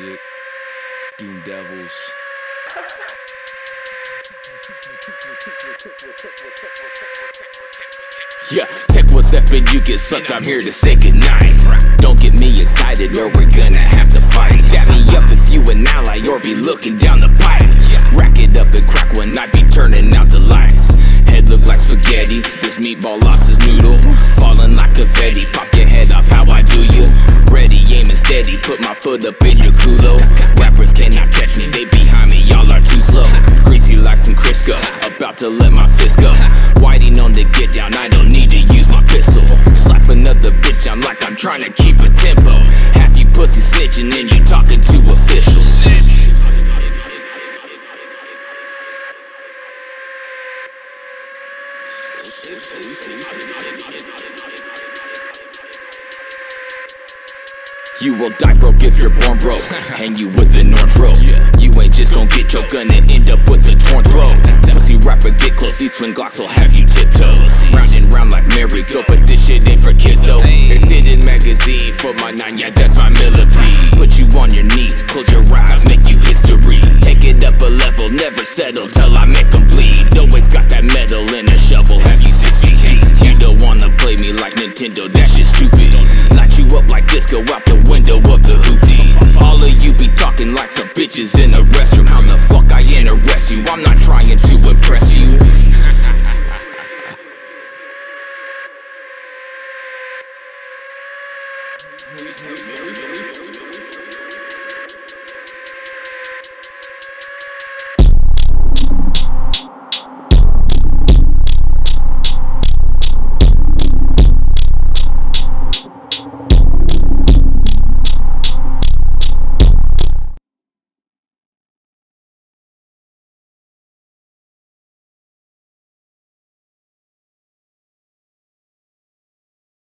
music, Doom Devils. Yeah, tech what's up and you get sucked, I'm here to say goodnight. Don't get me excited or we're gonna have to fight. Dap me up if you an ally or be looking down the pipe. Rack it up and crack one night, be turning out the lights. Head look like spaghetti, this meatball lost his noodle. Falling like confetti, pop your head off, how I do you? Ready, aiming steady, put my foot up in your culo. Rappers cannot catch me, they behind me, y'all are too slow. Greasy like some Crisco, about to let my fist go. Whitey known to get down, I don't need to use my pistol. Slap another bitch down like I'm trying to keep a tempo. Half you pussy snitching and you talking to officials. You will die broke if you're born broke. Hang you with an orange rope. You ain't just gon' get your gun and end up with a torn throat. Pussy rapper get close, these twin Glocks will have you tiptoes. Round and round like merry-go, but this shit ain't for kids though. Extended magazine for my 9, yeah that's my millipede. Put you on your knees, close your eyes, make you history. Take it up a level, never settle till I make them bleed. Always got that metal in a shovel, have you 6 feet deep. You don't wanna play me like Nintendo, that shit stupid. Light you up like disco out the window of the hoopty. All of you be talking like some bitches in a restroom. How the fuck I interest you? I'm not trying to impress you.